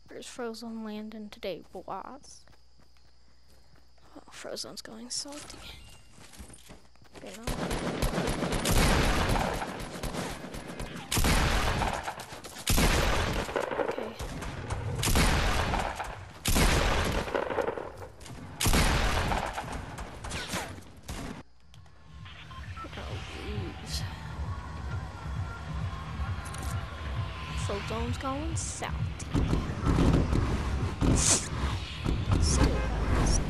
Where's Frozone landing today, boys? Oh, Frozone's going salty. You know? Okay. We're gonna lose. Frozone's going salty. Still have this.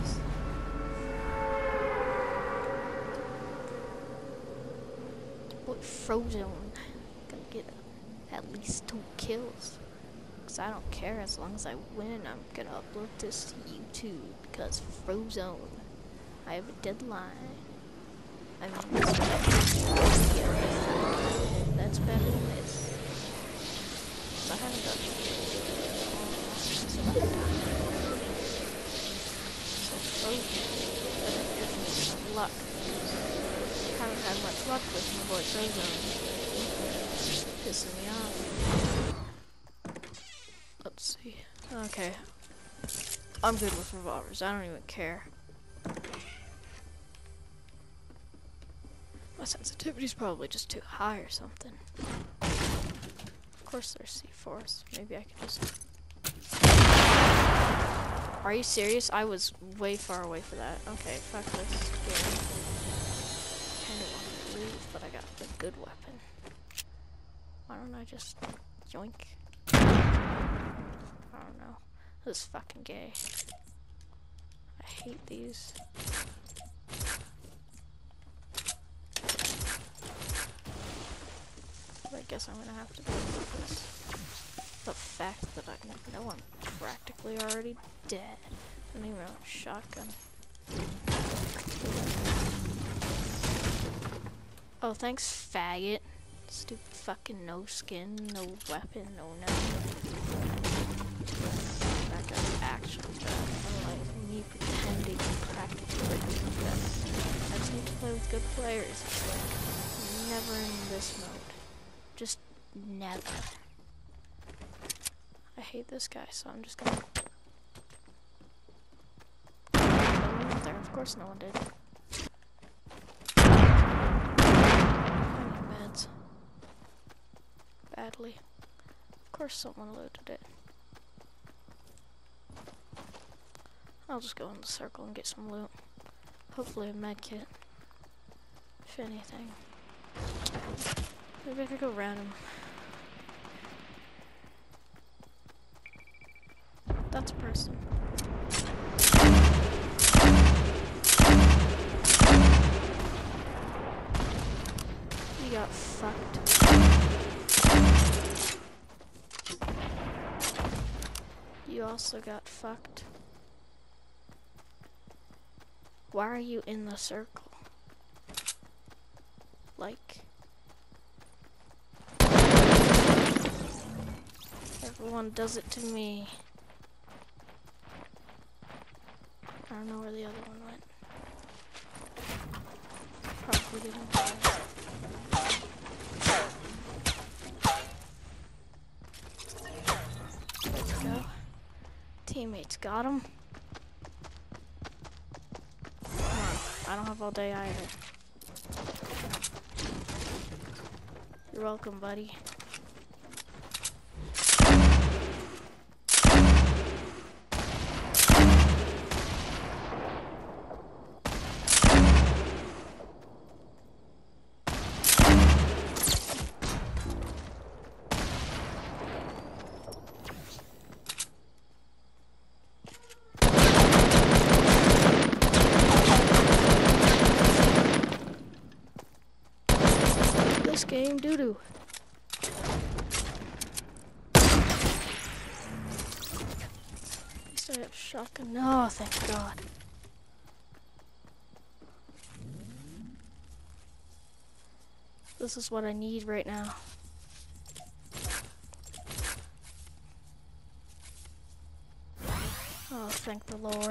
Boy, Frozone gonna get at least 2 kills. Cause I don't care, as long as I win, I'm gonna upload this to YouTube. Because Frozone, I have a deadline. I mean, this that's better than this. I haven't done it. So Frozone, I think there's some luck. Haven't had much luck with my boy Frozone. Pissing me off. Let's see. Okay. I'm good with revolvers. I don't even care. My sensitivity's probably just too high or something. Of course there's C4s. Maybe I could just... Are you serious? I was way far away for that. Okay, fuck this game. Kinda want to leave, but I got the good weapon. Why don't I just yoink? I don't know. This is fucking gay. I hate these. But I guess I'm gonna have to deal with this. The fact that I know I'm practically already dead. I don't even have a shotgun. Oh, thanks, faggot. Stupid fucking no skin, no weapon, no nothing. That guy's actually bad. Unlike me pretending practically bad. I just need to play with good players. It's like never in this mode. Just never. I hate this guy, so I'm just gonna... No one there. Of course no one did. I need meds. Badly. Of course someone looted it. I'll just go in the circle and get some loot. Hopefully a med kit. If anything. Maybe I could go random. That's a person. You got fucked. You also got fucked. Why are you in the circle? Like... Everyone does it to me. I don't know where the other one went. Probably didn't die. There we go. Teammates got him. Come on. I don't have all day either. You're welcome, buddy. This game doo-doo. At least I have shotgun. No, thank God. This is what I need right now. Oh, thank the Lord.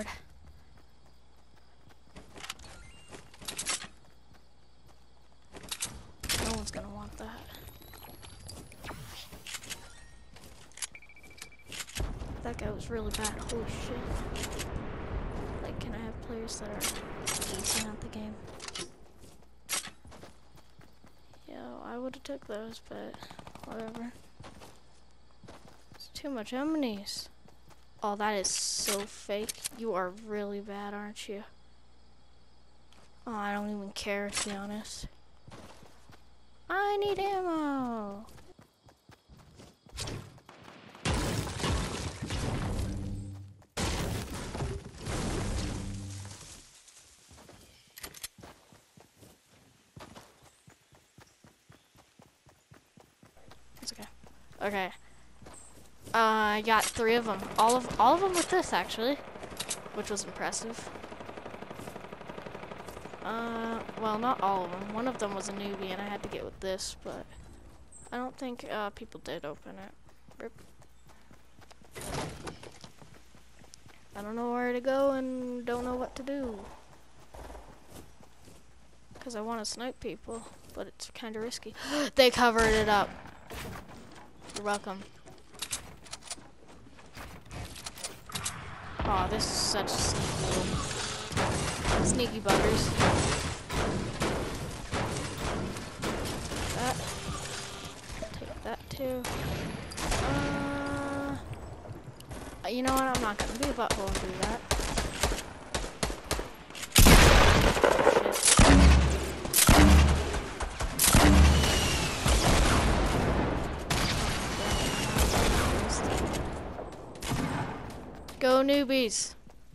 No one's gonna want that. That guy was really bad. Holy shit. Like, can I have players that are decent at the game? Yo, I would've took those, but whatever. It's too much enemies. Oh, that is so fake. You are really bad, aren't you? Oh, I don't even care, to be honest. I need ammo! It's okay. Okay. I got 3 of them. All of them with this, actually, which was impressive. Well, not all of them. One of them was a newbie, and I had to get with this, but I don't think people did open it. Rip. I don't know where to go and don't know what to do. Because I want to snipe people, but it's kind of risky. They covered it up. You're welcome. Aw, this is such sneaky buggers. That. Take that too. You know what? I'm not gonna be a butthole and do that. Shit. Go newbies!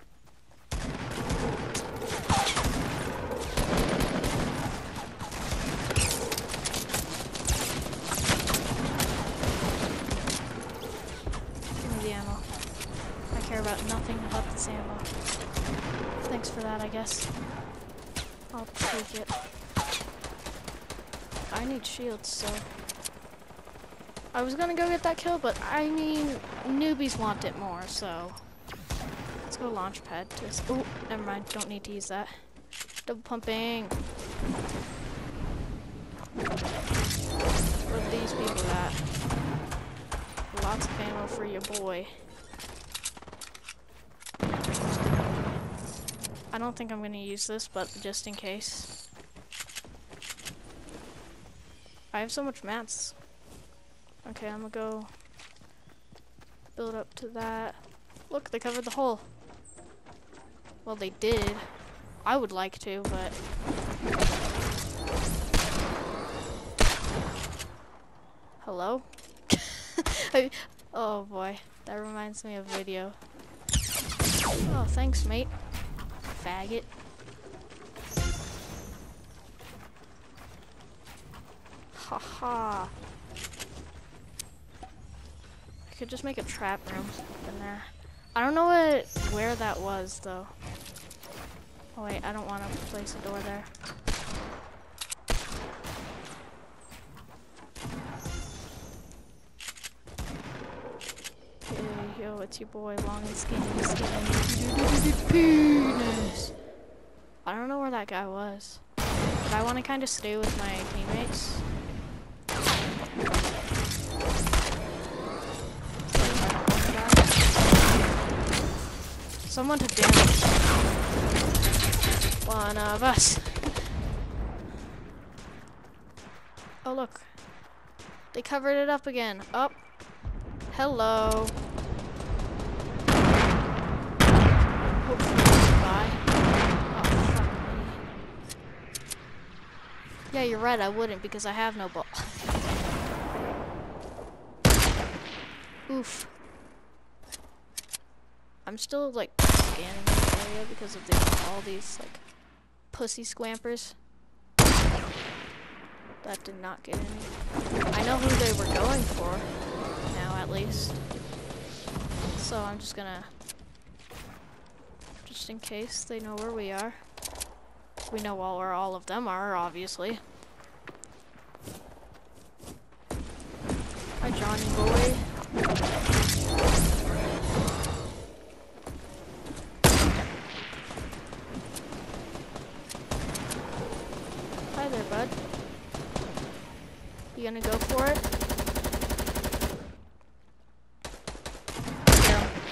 About nothing but this ammo. Thanks for that, I guess. I'll take it. I need shields, so I was gonna go get that kill, but I mean, newbies want it more, so let's go launch pad to this. Oh, never mind. Don't need to use that. Double pumping. Where these people at? Lots of ammo for your boy. I don't think I'm gonna use this, but just in case. I have so much mats. Okay, I'm gonna go build up to that. Look, they covered the hole. Well, they did. I would like to, but hello? Oh boy, that reminds me of a video. Oh, thanks, mate. Faggot. Haha. I could just make a trap room in there. I don't know where that was though. Oh wait, I don't want to place a door there. Hey, yo, it's your boy, long and skinny, penis. I don't know where that guy was, but I want to kind of stay with my teammates. Someone to damage one of us. Oh look, they covered it up again. Up. Hello. Hopefully goodbye. Oh, fuck me. Yeah, you're right, I wouldn't because I have no ball. Oof. I'm still like scanning this area because of all these like pussy squampers. That did not get any. I know who they were going for now, at least. So I'm just gonna, just in case they know where we are. We know where all of them are, obviously. Hi, Johnny boy. Hi there, bud. You gonna go for it? Get him.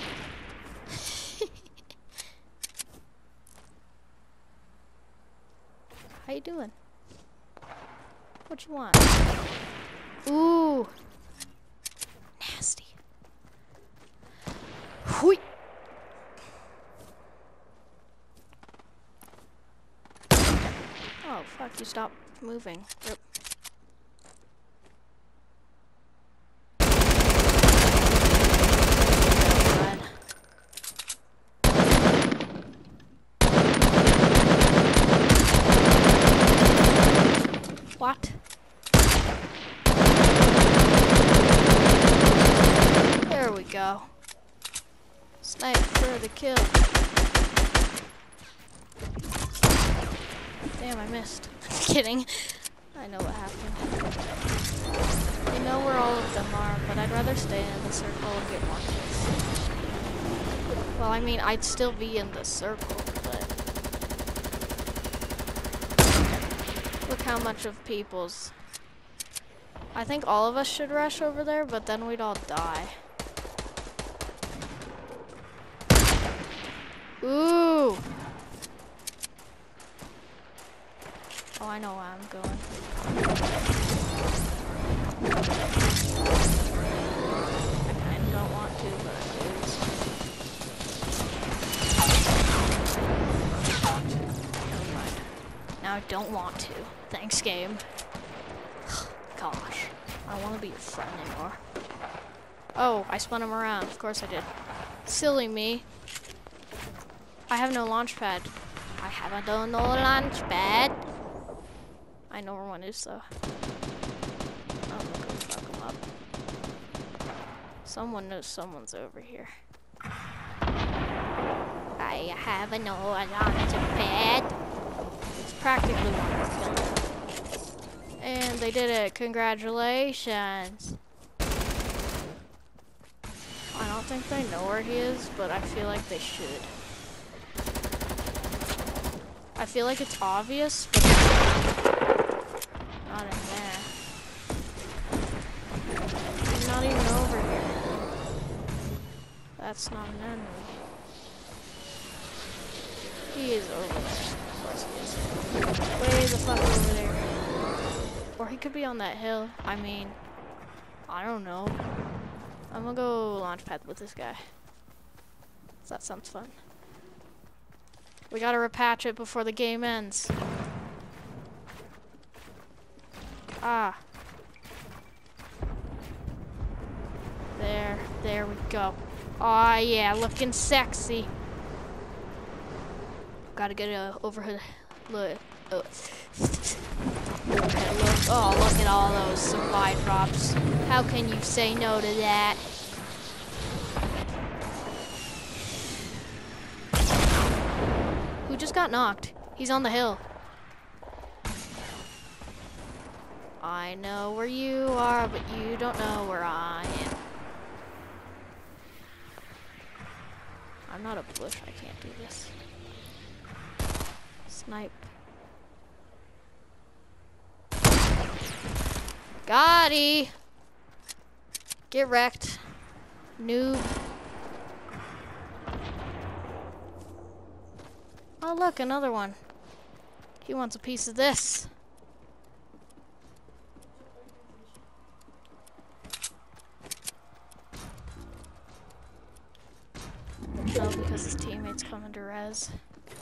they doing? What you want? Ooh. Nasty. Hui. Oh, fuck, you stopped moving. Yep. What? There we go. Snipe for the kill. Damn, I missed. Just kidding. I know what happened. I know where all of them are, but I'd rather stay in the circle and get more kills. Well, I mean, I'd still be in the circle, but look how much of people's... I think all of us should rush over there, but then we'd all die. Ooh! Oh, I know where I'm going. I kinda don't want to, but I do. Never mind. Now I don't want to. Thanks, game. Gosh. I don't want to be your friend anymore. Oh, I spun him around. Of course I did. Silly me. I have no launch pad. I haven't done no launch pad. I know where one is, though. I'm gonna go fuck them up. Someone knows someone's over here. I have no launch pad. It's practically one. And they did it. Congratulations. I don't think they know where he is, but I feel like they should. I feel like it's obvious, but not in there. He's not even over here. That's not an enemy. He is over there. Of course he is. Way the fuck over there. Or he could be on that hill. I mean, I don't know. I'm gonna go launch pad with this guy. That sounds fun. We gotta repatch it before the game ends. Ah. There we go. Aw, yeah, looking sexy. Gotta get a overhead look. Overhead look. Oh, look at all those supply drops. How can you say no to that? Who just got knocked? He's on the hill. I know where you are, but you don't know where I am. I'm not a bush, I can't do this. Snipe. Gotti! Get wrecked. Noob. Oh look, another one. He wants a piece of this. No, because his teammate's coming to res.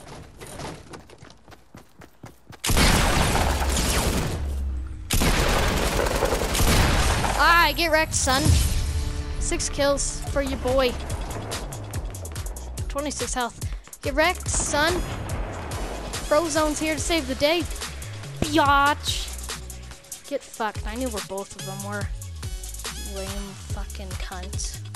Ah, get wrecked, son. 6 kills for your boy. 26 health. Get wrecked, son. Frozone's here to save the day. Biatch. Get fucked. I knew where both of them were. Lame fucking cunt.